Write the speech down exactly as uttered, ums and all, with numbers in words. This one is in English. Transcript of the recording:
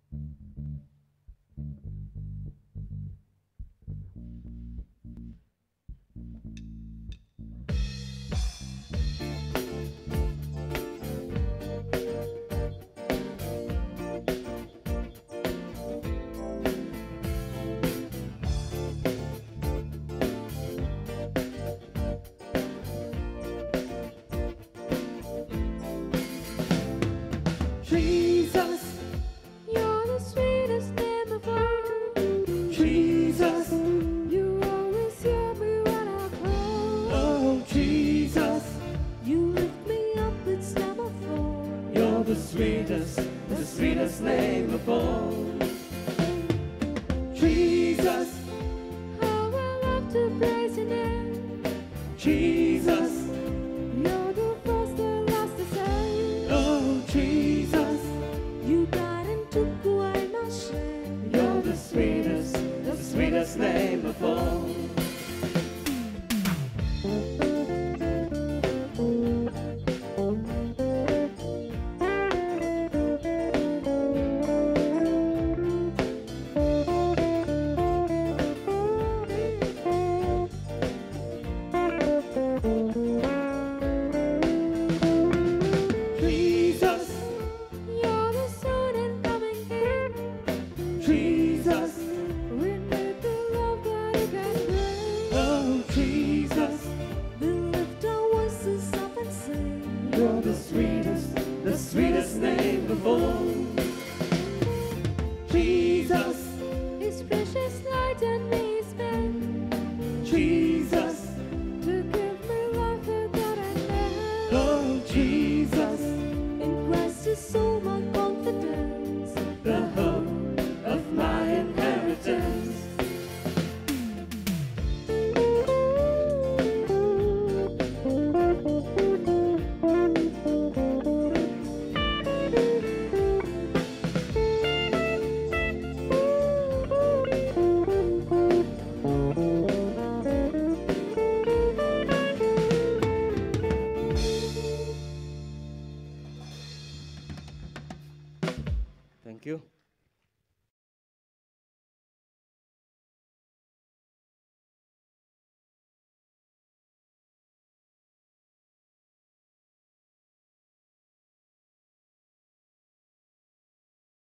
Jesus, you're the sweetest name of all. Jesus, you always hear me when I call. Oh, Jesus, you lift me up with semaphore. You're the sweetest, the sweetest name of all. Jesus, how I love to praise your name. Jesus.